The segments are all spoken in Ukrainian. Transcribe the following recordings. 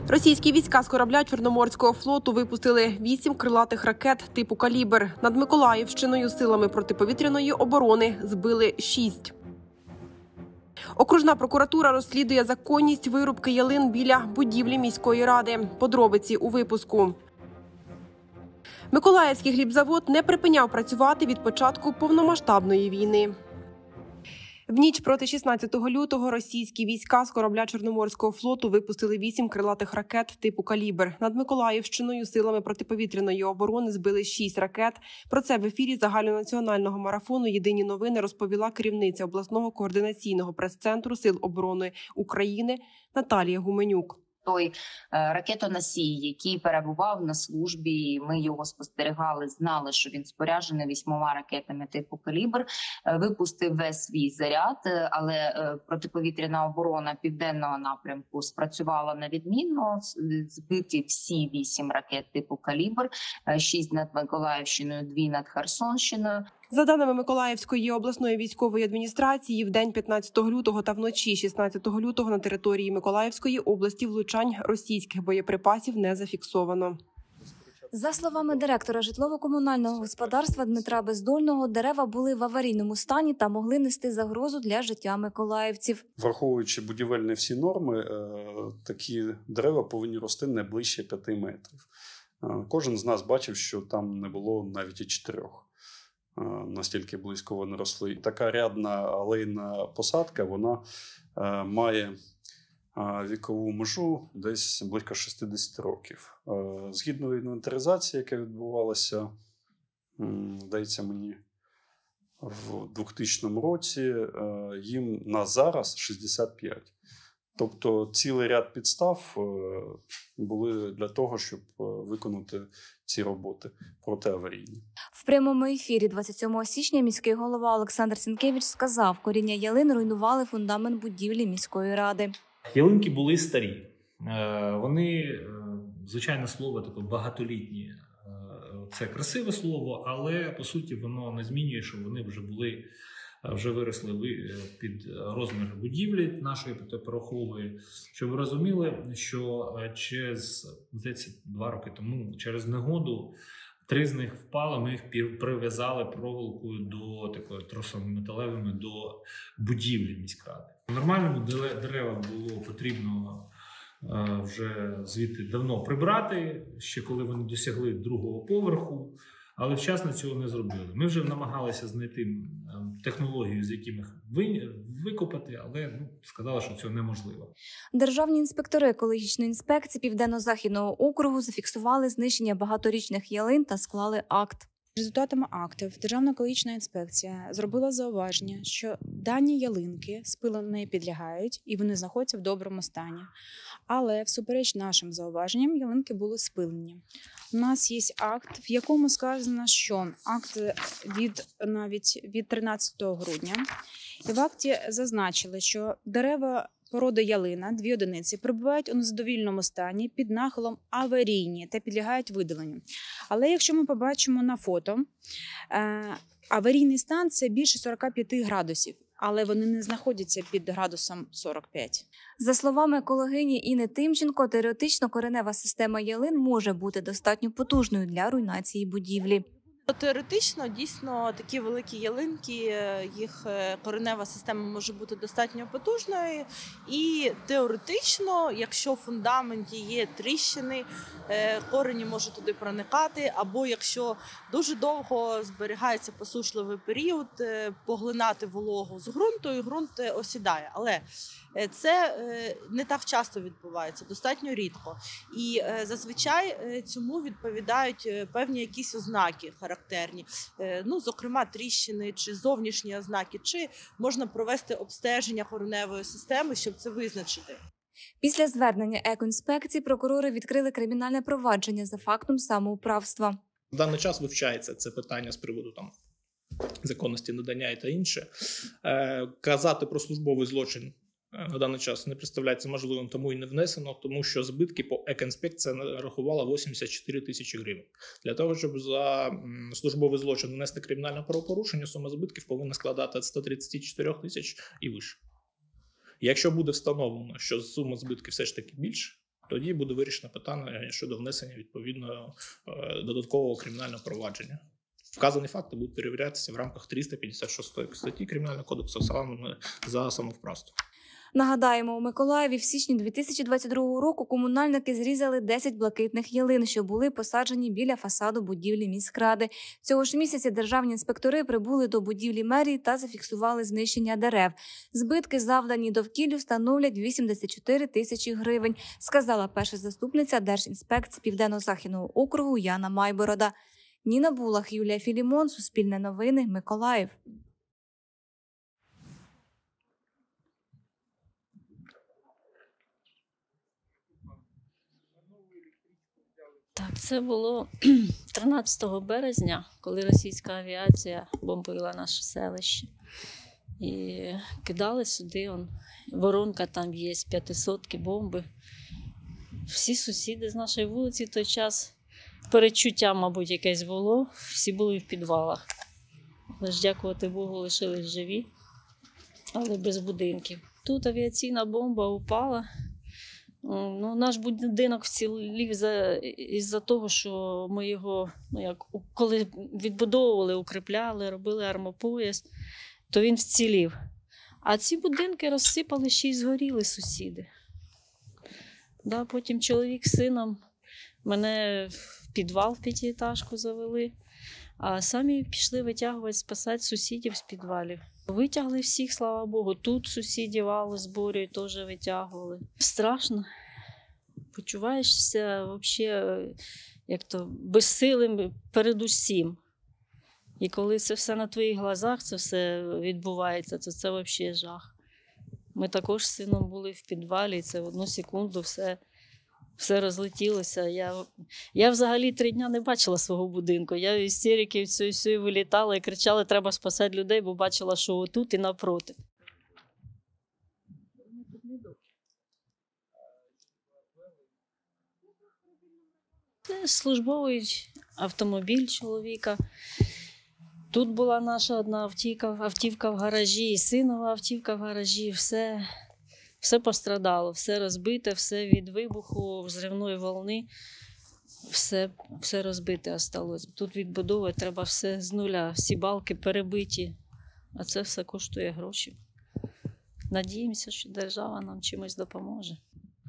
Російські війська з корабля Чорноморського флоту випустили 8 крилатих ракет типу «Калібр». Над Миколаївщиною силами протиповітряної оборони збили 6. Окружна прокуратура розслідує законність вирубки ялин біля будівлі міської ради. Подробиці у випуску. Миколаївський хлібзавод не припиняв працювати від початку повномасштабної війни. В ніч проти 16 лютого російські війська з корабля Чорноморського флоту випустили 8 крилатих ракет типу «Калібр». Над Миколаївщиною силами протиповітряної оборони збили 6 ракет. Про це в ефірі загальнонаціонального марафону «Єдині новини» розповіла керівниця обласного координаційного прес-центру Сил оборони України Наталія Гуменюк. Той ракетоносій, який перебував на службі, ми його спостерігали, знали, що він споряджений 8 ракетами типу «Калібр», випустив весь свій заряд, але протиповітряна оборона південного напрямку спрацювала на відмінно, збиті всі 8 ракет типу «Калібр», 6 над Миколаївщиною, 2 над Херсонщиною. За даними Миколаївської обласної військової адміністрації, в день 15 лютого та вночі 16 лютого на території Миколаївської області влучань російських боєприпасів не зафіксовано. За словами директора житлово-комунального господарства Дмитра Бездольного, дерева були в аварійному стані та могли нести загрозу для життя миколаївців. Враховуючи будівельні всі норми, такі дерева повинні рости не ближче 5 метрів. Кожен з нас бачив, що там не було навіть і 4. Настільки близько вони росли. Така рядна алейна посадка, вона має вікову межу десь близько 60 років. Згідно інвентаризації, яка відбувалася, здається мені, в 2000 році, їм на зараз 65. Тобто цілий ряд підстав були для того, щоб виконати ці роботи протиаварійні. В прямому ефірі 27 січня міський голова Олександр Сінкевич сказав, коріння ялин руйнували фундамент будівлі міської ради. Ялинки були старі. Вони, звичайне слово, таке багатолітні. Це красиве слово, але по суті воно не змінює, що вони вже виросли під розмір будівлі нашої порохової. Щоб ви розуміли, що через, здається, 2 роки тому, через негоду, 3 з них впали, ми їх прив'язали проволокою до такої тросами металевими до будівлі міськради. Нормальному дерева було потрібно вже звідти давно прибрати, ще коли вони досягли 2-го поверху. Але вчасно цього не зробили. Ми вже намагалися знайти технологію, з якими викопати, але сказали, що це неможливо. Державні інспектори екологічної інспекції Південно-Західного округу зафіксували знищення багаторічних ялин та склали акт. Результатами актів Державна екологічна інспекція зробила зауваження, що дані ялинки спилу не підлягають і вони знаходяться в доброму стані. Але всупереч нашим зауваженням ялинки були спилені. У нас є акт, в якому сказано, що акт від 13 грудня. І в акті зазначили, що дерева породи ялина, 2 одиниці, перебувають у незадовільному стані під нахилом аварійні та підлягають видаленню. Але якщо ми побачимо на фото, аварійний стан – це більше 45 градусів. Але вони не знаходяться під градусом 45. За словами екологині Інни Тимченко, теоретично коренева система ялин може бути достатньо потужною для руйнації будівлі. Теоретично, дійсно, такі великі ялинки, їх коренева система може бути достатньо потужною. І теоретично, якщо в фундаменті є тріщини, корені можуть туди проникати, або якщо дуже довго зберігається посушливий період, поглинати вологу з ґрунту, і ґрунт осідає. Але це не так часто відбувається, достатньо рідко. І зазвичай цьому відповідають певні якісь ознаки характерні. Зокрема, тріщини чи зовнішні ознаки, чи можна провести обстеження кореневої системи, щоб це визначити. Після звернення екоінспекції прокурори відкрили кримінальне провадження за фактом самоуправства. В даний час вивчається це питання з приводу законності надання та інше. Казати про службовий злочин на даний час не представляється можливим, тому і не внесено, тому що збитки по екоінспекція нарахувала 84 тисячі гривень. Для того, щоб за службовий злочин внести кримінальне правопорушення, сума збитків повинна складати від 134 тисяч і вище. Якщо буде встановлено, що сума збитків все ж таки більше, тоді буде вирішено питання щодо внесення відповідного додаткового кримінального провадження. Вказані факти будуть перевірятися в рамках 356 статті Кримінального кодексу за самовправство. Нагадаємо, у Миколаєві в січні 2022 року комунальники зрізали 10 блакитних ялин, що були посаджені біля фасаду будівлі міськради. Цього ж місяця державні інспектори прибули до будівлі мерії та зафіксували знищення дерев. Збитки, завдані довкіллю, становлять 84 тисячі гривень, сказала перша заступниця Держінспекції Південно-Західного округу Яна Майборода. Ніна Булах, Юлія Філімон, Суспільне новини, Миколаїв. Так, це було 13 березня, коли російська авіація бомбила наше селище. І кидали сюди, воронка там є, 500-ки бомби. Всі сусіди з нашої вулиці в той час, передчуття, мабуть, якесь було, всі були в підвалах. Лиш, дякувати Богу, лишились живі, але без будинків. Тут авіаційна бомба упала. Наш будинок вцілів із-за того, що ми його, коли відбудовували, укріпляли, робили армопояс, то він вцілів. А ці будинки розсипали, ще й згоріли сусіди. Потім чоловік з сином мене в підвал, в п'ятиэтажку завели, а самі пішли витягувати, спасати сусідів з підвалів. Витягли всіх, слава Богу. Тут сусідів вали зборюють, теж витягували. Страшно. Почуваєшся взагалі безсилим перед усім. І коли це все на твоїх глазах, це все відбувається, то це взагалі жах. Ми також з сином були в підвалі, і це в одну секунду все розлетілося. Я взагалі 3 дні не бачила свого будинку. Я в істериці всю вилітала і кричала, треба спасати людей, бо бачила, що отут і напроти. Це службовий автомобіль чоловіка. Тут була наша одна автівка в гаражі, і синова автівка в гаражі. Все пострадало, все розбите, все від вибуху, взривної волни, все розбите осталось. Тут відбудовувати треба все з нуля, всі балки перебиті, а це все коштує гроші. Надіємося, що держава нам чимось допоможе.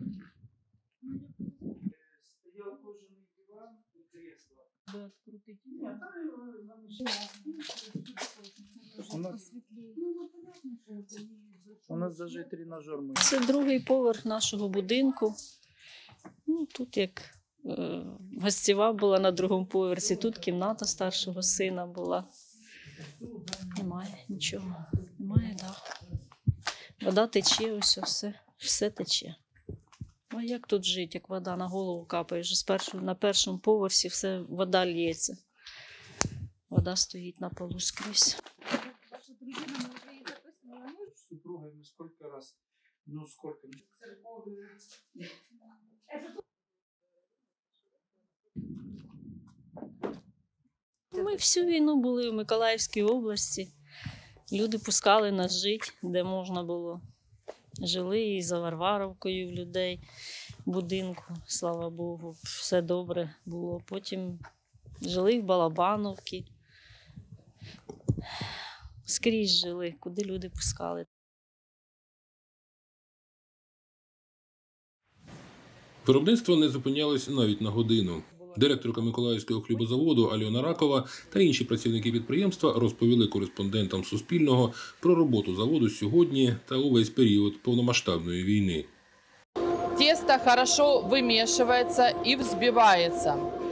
У нас навіть тренажер. Це другий поверх нашого будинку. Тут як гостєва була на другому поверсі, тут кімната старшого сина була. Немає нічого, немає даху. Вода тече, все тече. А як тут жити, як вода на голову капає? Вже на першому поверсі вода лється. Вода стоїть на полу скрізь. Ваша дружина, ми вже її записували. С супругами сколько раз? Сколько? Ми всю війну були в Миколаївській області. Люди пускали нас жити, де можна було. Жили і за Варваровкою в людей в будинку, слава Богу, все добре було. Потім жили в Балабановці. Скрізь жили, куди люди пускали. Виробництво не зупинялось навіть на годину. Директорка Миколаївського хлібозаводу Альона Ракова та інші працівники підприємства розповіли кореспондентам Суспільного про роботу заводу сьогодні та увесь період повномасштабної війни. Тесто хорошо вимішується і взбивається.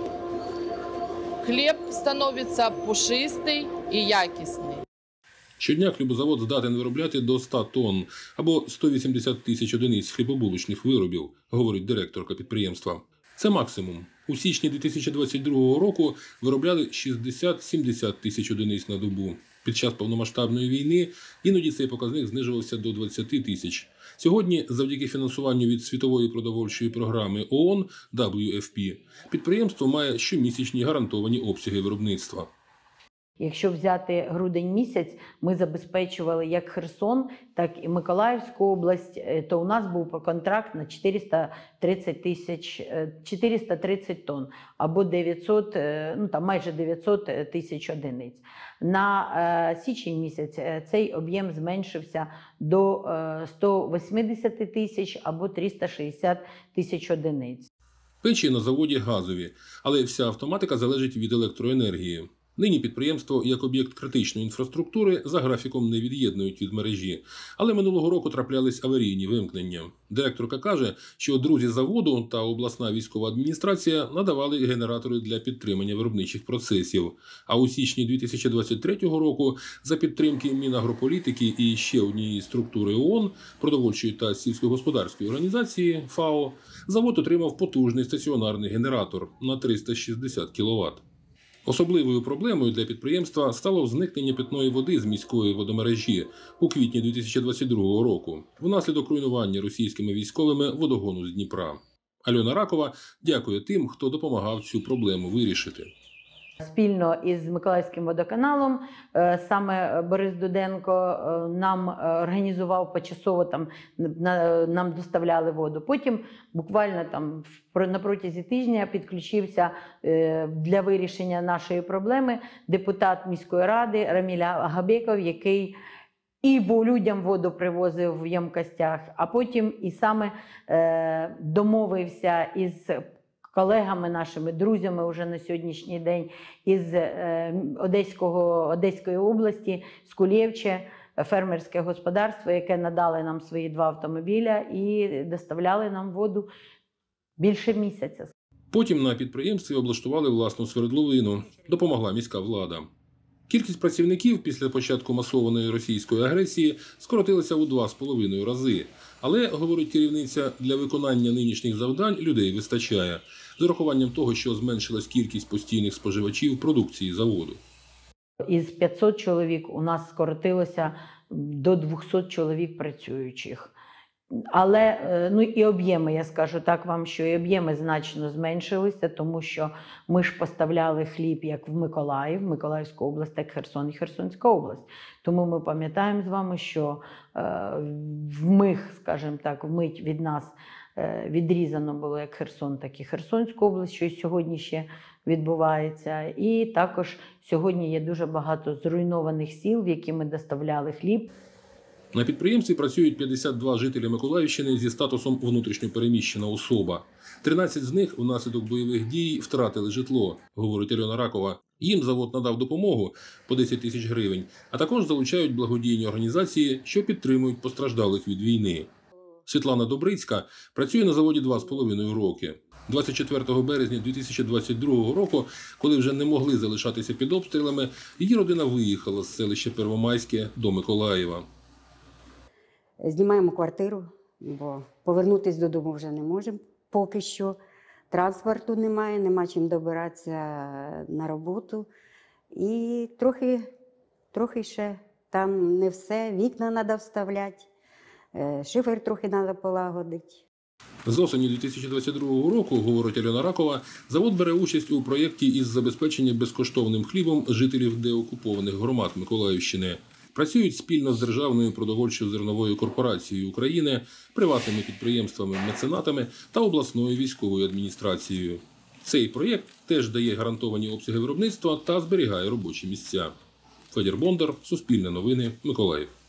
Хліб становиться пушистий і якісний. Щодня хлібозавод здатен виробляти до 100 тонн або 180 тисяч одиниць хлібобулочних виробів, говорить директорка підприємства. Це максимум. У січні 2022 року виробляли 60-70 тисяч одиниць на добу. Під час повномасштабної війни іноді цей показник знижувався до 20 тисяч. Сьогодні, завдяки фінансуванню від Світової продовольчої програми ООН WFP, підприємство має щомісячні гарантовані обсяги виробництва. Якщо взяти грудень місяць, ми забезпечували як Херсон, так і Миколаївську область, то у нас був контракт на 430 тонн, або 900, майже 900 тисяч одиниць. На січень місяць цей об'єм зменшився до 180 тисяч або 360 тисяч одиниць. Печі на заводі газові, але вся автоматика залежить від електроенергії. Нині підприємство, як об'єкт критичної інфраструктури, за графіком не від'єднують від мережі. Але минулого року траплялись аварійні вимкнення. Директорка каже, що друзі заводу та обласна військова адміністрація надавали генератори для підтримання виробничих процесів. А у січні 2023 року за підтримки Мінагрополітики і ще однієї структури ООН, продовольчої та сільськогосподарської організації ФАО, завод отримав потужний стаціонарний генератор на 360 кВт. Особливою проблемою для підприємства стало зникнення питної води з міської водомережі у квітні 2022 року внаслідок руйнування російськими військовими водогону з Дніпра. Альона Ракова дякує тим, хто допомагав цю проблему вирішити. Спільно із Миколаївським водоканалом, саме Борис Дуденко нам організував почасово, нам доставляли воду. Потім буквально на протязі тижня підключився для вирішення нашої проблеми депутат міської ради Раміль Агабеков, який і людям воду привозив в ємкостях, а потім і саме домовився із колегами нашими, друзями вже на сьогоднішній день із Одеської області, з Кулєвче, фермерське господарство, яке надали нам свої 2 автомобіля і доставляли нам воду більше місяця. Потім на підприємстві облаштували власну свердловину, допомогла міська влада. Кількість працівників після початку масованої російської агресії скоротилася у 2,5 рази. Але, говорить керівниця, для виконання нинішніх завдань людей вистачає, з урахуванням того, що зменшилась кількість постійних споживачів продукції заводу. Із 500 чоловік у нас скоротилося до 200 чоловік працюючих. Але і об'єми, я скажу так вам, що і об'єми значно зменшилися, тому що ми ж поставляли хліб як в Миколаїв, Миколаївську область, так Херсон і Херсонська область. Тому ми пам'ятаємо з вами, що вмить від нас відрізано було як Херсон, так і Херсонську область, що і сьогодні ще відбувається. І також сьогодні є дуже багато зруйнованих сіл, в які ми доставляли хліб. На підприємстві працюють 52 жителі Миколаївщини зі статусом внутрішньопереміщена особа. 13 з них внаслідок бойових дій втратили житло, говорить Альона Ракова. Їм завод надав допомогу по 10 тисяч гривень, а також залучають благодійні організації, що підтримують постраждалих від війни. Світлана Добрицька працює на заводі 2,5 роки. 24 березня 2022 року, коли вже не могли залишатися під обстрілами, її родина виїхала з селища Первомайське до Миколаєва. Знімаємо квартиру, бо повернутися додому вже не можемо поки що. Транспорту немає, нема чим добиратися на роботу. І трохи ще там не все, вікна треба вставляти, шифер трохи треба полагодити. З осені 2022 року, говорить Альона Ракова, завод бере участь у проєкті із забезпечення безкоштовним хлібом жителів деокупованих громад Миколаївщини. Працюють спільно з Державною продовольчо-зерновою корпорацією України, приватними підприємствами-меценатами та обласною військовою адміністрацією. Цей проєкт теж дає гарантовані обсяги виробництва та зберігає робочі місця. Федір Бондар, Суспільне новини, Миколаїв.